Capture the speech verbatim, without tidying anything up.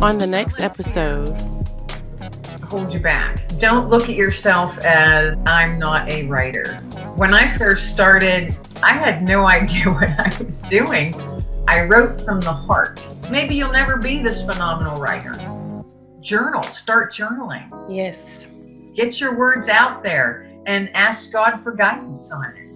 on the next episode. Hold you back. Don't look at yourself as I'm not a writer. When I first started, I had no idea what I was doing. I wrote from the heart. Maybe you'll never be this phenomenal writer. Journal, start journaling. Yes. Get your words out there and ask God for guidance on it.